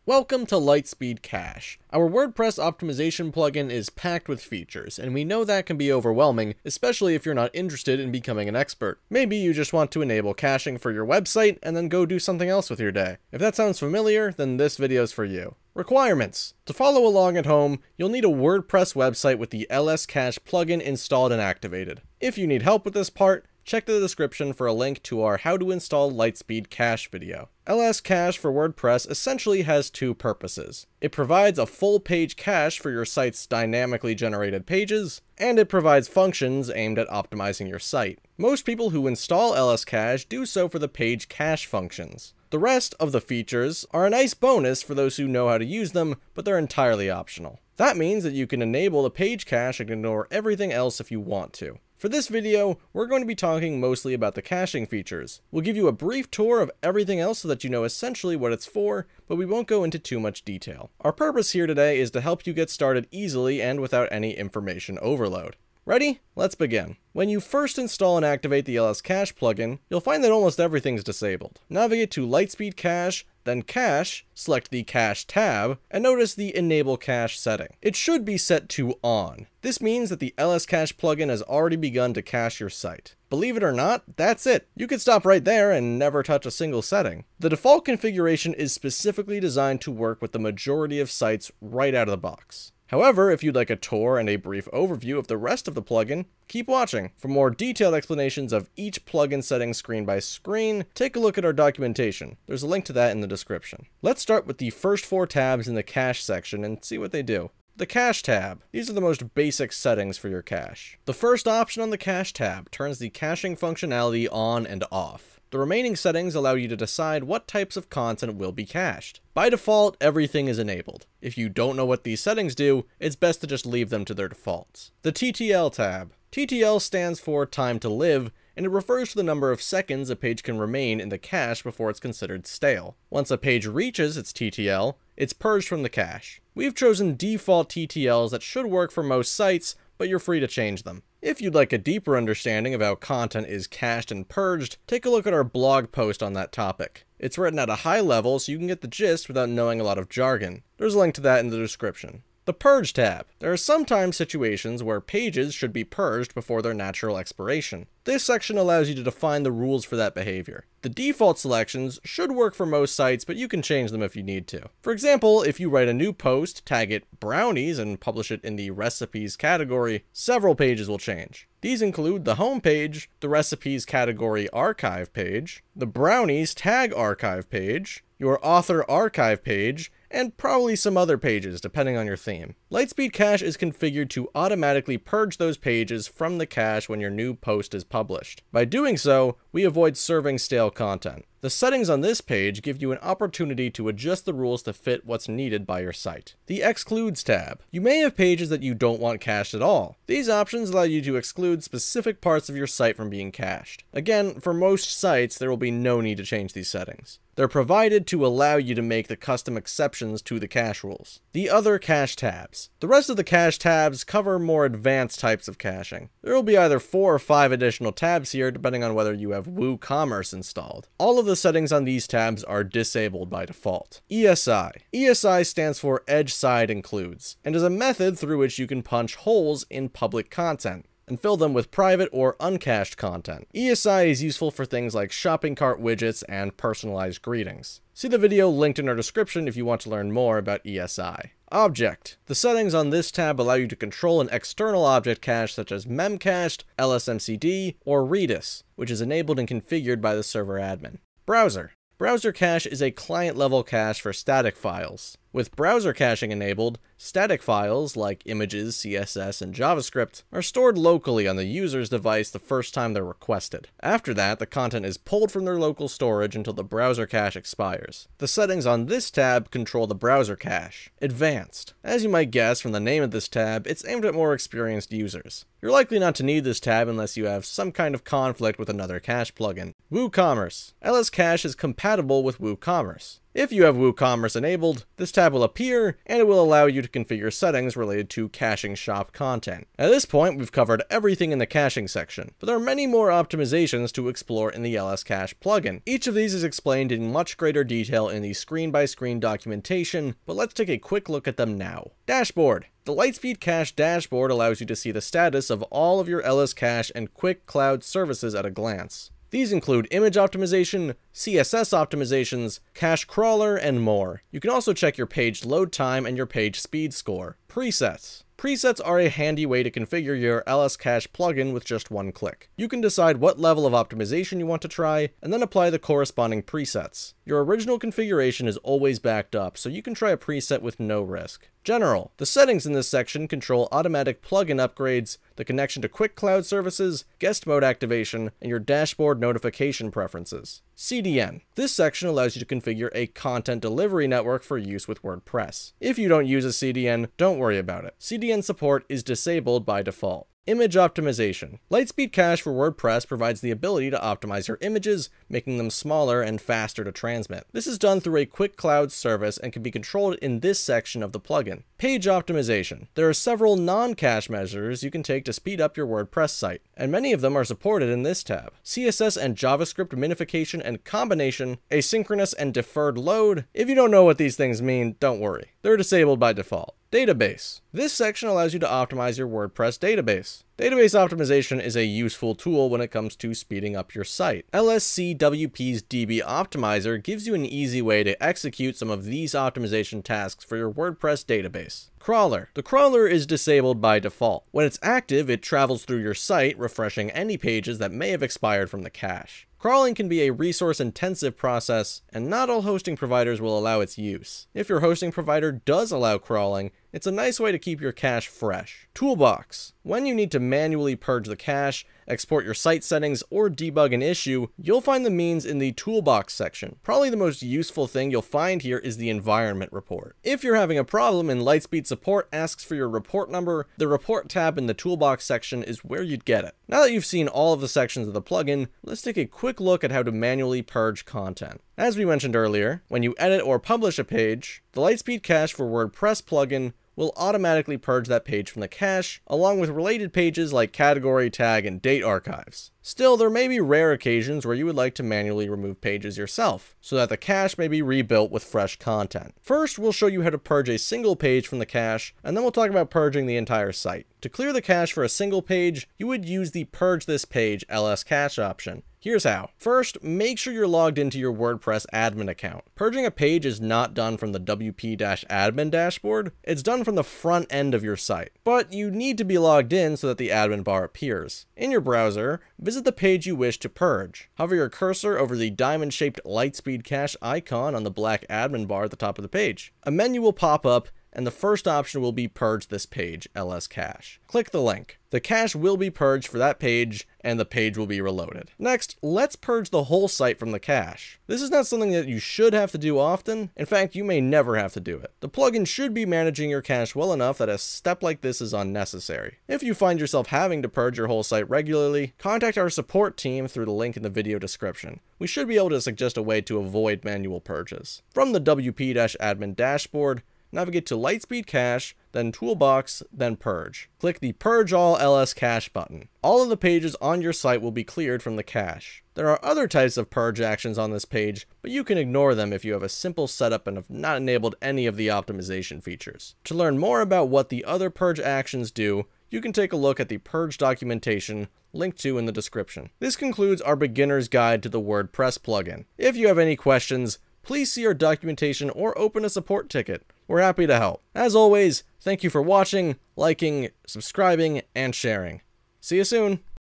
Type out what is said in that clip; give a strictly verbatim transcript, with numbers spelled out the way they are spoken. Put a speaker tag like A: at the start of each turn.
A: Welcome to LiteSpeed Cache. Our WordPress optimization plugin is packed with features, and we know that can be overwhelming, especially if you're not interested in becoming an expert. Maybe you just want to enable caching for your website and then go do something else with your day. If that sounds familiar, then this video's for you. Requirements. To follow along at home, you'll need a WordPress website with the LSCache plugin installed and activated. If you need help with this part, check the description for a link to our How to Install LiteSpeed Cache video. LSCache for WordPress essentially has two purposes. It provides a full page cache for your site's dynamically generated pages, and it provides functions aimed at optimizing your site. Most people who install LSCache do so for the page cache functions. The rest of the features are a nice bonus for those who know how to use them, but they're entirely optional. That means that you can enable the page cache and ignore everything else if you want to. For this video, we're going to be talking mostly about the caching features. We'll give you a brief tour of everything else so that you know essentially what it's for, but we won't go into too much detail. Our purpose here today is to help you get started easily and without any information overload. Ready? Let's begin. When you first install and activate the LSCache plugin, you'll find that almost everything's disabled. Navigate to LiteSpeed Cache, then Cache, select the Cache tab, and notice the Enable Cache setting. It should be set to On. This means that the LSCache plugin has already begun to cache your site. Believe it or not, that's it. You could stop right there and never touch a single setting. The default configuration is specifically designed to work with the majority of sites right out of the box. However, if you'd like a tour and a brief overview of the rest of the plugin, keep watching. For more detailed explanations of each plugin setting screen by screen, take a look at our documentation. There's a link to that in the description. Let's start with the first four tabs in the cache section and see what they do. The Cache tab. These are the most basic settings for your cache. The first option on the Cache tab turns the caching functionality on and off. The remaining settings allow you to decide what types of content will be cached. By default, everything is enabled. If you don't know what these settings do, it's best to just leave them to their defaults. The T T L tab. T T L stands for Time to Live, and it refers to the number of seconds a page can remain in the cache before it's considered stale. Once a page reaches its T T L, it's purged from the cache. We've chosen default T T Ls that should work for most sites, but you're free to change them. If you'd like a deeper understanding of how content is cached and purged, take a look at our blog post on that topic. It's written at a high level so you can get the gist without knowing a lot of jargon. There's a link to that in the description. The Purge tab. There are sometimes situations where pages should be purged before their natural expiration. This section allows you to define the rules for that behavior. The default selections should work for most sites, but you can change them if you need to. For example, if you write a new post, tag it brownies, and publish it in the recipes category, several pages will change. These include the home page, the recipes category archive page, the brownies tag archive page, your author archive page, and probably some other pages depending on your theme. LiteSpeed Cache is configured to automatically purge those pages from the cache when your new post is published. By doing so, we avoid serving stale content. The settings on this page give you an opportunity to adjust the rules to fit what's needed by your site. The Excludes tab. You may have pages that you don't want cached at all. These options allow you to exclude specific parts of your site from being cached. Again, for most sites, there will be no need to change these settings. They're provided to allow you to make the custom exceptions to the cache rules. The Other Cache tabs. The rest of the cache tabs cover more advanced types of caching. There will be either four or five additional tabs here depending on whether you have WooCommerce installed. All of the settings on these tabs are disabled by default. E S I. E S I stands for Edge Side Includes, and is a method through which you can punch holes in public content and fill them with private or uncached content. E S I is useful for things like shopping cart widgets and personalized greetings. See the video linked in our description if you want to learn more about E S I. Object. The settings on this tab allow you to control an external object cache such as Memcached, L S M C D, or Redis, which is enabled and configured by the server admin. Browser. Browser cache is a client-level cache for static files. With browser caching enabled, static files, like images, C S S, and JavaScript, are stored locally on the user's device the first time they're requested. After that, the content is pulled from their local storage until the browser cache expires. The settings on this tab control the browser cache. Advanced. As you might guess from the name of this tab, it's aimed at more experienced users. You're likely not to need this tab unless you have some kind of conflict with another cache plugin. WooCommerce. LSCache is compatible with WooCommerce. If you have WooCommerce enabled, this tab will appear, and it will allow you to configure settings related to caching shop content. At this point, we've covered everything in the caching section, but there are many more optimizations to explore in the LSCache plugin. Each of these is explained in much greater detail in the screen-by-screen documentation, but let's take a quick look at them now. Dashboard. The LiteSpeed Cache dashboard allows you to see the status of all of your LSCache and Quick Cloud services at a glance. These include image optimization, C S S optimizations, cache crawler, and more. You can also check your page load time and your page speed score. Presets. Presets are a handy way to configure your LSCache plugin with just one click. You can decide what level of optimization you want to try, and then apply the corresponding presets. Your original configuration is always backed up, so you can try a preset with no risk. General. The settings in this section control automatic plugin upgrades, the connection to Quick Cloud services, guest mode activation, and your dashboard notification preferences. C D N. This section allows you to configure a content delivery network for use with WordPress. If you don't use a C D N, don't worry about it. C D N support is disabled by default. Image optimization. LiteSpeed Cache for WordPress provides the ability to optimize your images, making them smaller and faster to transmit. This is done through a Quick Cloud service and can be controlled in this section of the plugin. Page optimization. There are several non-cache measures you can take to speed up your WordPress site, and many of them are supported in this tab. C S S and JavaScript minification and combination, asynchronous and deferred load. If you don't know what these things mean, don't worry. They're disabled by default. Database. This section allows you to optimize your WordPress database. Database optimization is a useful tool when it comes to speeding up your site. L S C W P's D B Optimizer gives you an easy way to execute some of these optimization tasks for your WordPress database. Crawler. The crawler is disabled by default. When it's active, it travels through your site, refreshing any pages that may have expired from the cache. Crawling can be a resource-intensive process, and not all hosting providers will allow its use. If your hosting provider does allow crawling, it's a nice way to keep your cache fresh. Toolbox. When you need to manually purge the cache, export your site settings, or debug an issue, you'll find the means in the Toolbox section. Probably the most useful thing you'll find here is the environment report. If you're having a problem and LiteSpeed support asks for your report number, the report tab in the Toolbox section is where you'd get it. Now that you've seen all of the sections of the plugin, let's take a quick look at how to manually purge content. As we mentioned earlier, when you edit or publish a page, the LiteSpeed Cache for WordPress plugin will automatically purge that page from the cache, along with related pages like category, tag, and date archives. Still, there may be rare occasions where you would like to manually remove pages yourself, so that the cache may be rebuilt with fresh content. First, we'll show you how to purge a single page from the cache, and then we'll talk about purging the entire site. To clear the cache for a single page, you would use the Purge This Page LSCache option. Here's how. First, make sure you're logged into your WordPress admin account. Purging a page is not done from the W P-admin dashboard, it's done from the front end of your site. But you need to be logged in so that the admin bar appears. In your browser, visit the page you wish to purge. Hover your cursor over the diamond-shaped LiteSpeed Cache icon on the black admin bar at the top of the page. A menu will pop up, and the first option will be Purge This Page LSCache. Click the link. The cache will be purged for that page, and the page will be reloaded. Next, let's purge the whole site from the cache. This is not something that you should have to do often. In fact, you may never have to do it. The plugin should be managing your cache well enough that a step like this is unnecessary. If you find yourself having to purge your whole site regularly, contact our support team through the link in the video description. We should be able to suggest a way to avoid manual purges. From the W P-admin dashboard, navigate to LiteSpeed Cache, then Toolbox, then Purge. Click the Purge All LSCache button. All of the pages on your site will be cleared from the cache. There are other types of purge actions on this page, but you can ignore them if you have a simple setup and have not enabled any of the optimization features. To learn more about what the other purge actions do, you can take a look at the Purge documentation linked to in the description. This concludes our beginner's guide to the WordPress plugin. If you have any questions, please see our documentation or open a support ticket. We're happy to help. As always, thank you for watching, liking, subscribing, and sharing. See you soon!